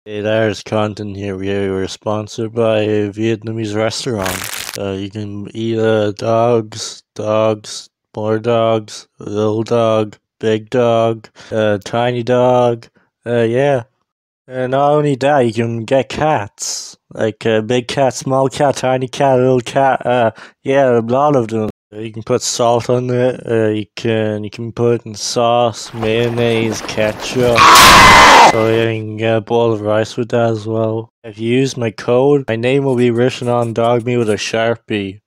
Hey, there's content here. We were sponsored by a Vietnamese restaurant. You can eat dogs, more dogs, little dog, big dog, tiny dog. Yeah. And not only that, you can get cats. Like big cat, small cat, tiny cat, little cat. Yeah, a lot of them. You can put salt on it. You can put in sauce, mayonnaise, ketchup. So yeah, you can get a bowl of rice with that as well. If you use my code, my name will be written on dog meat with a Sharpie.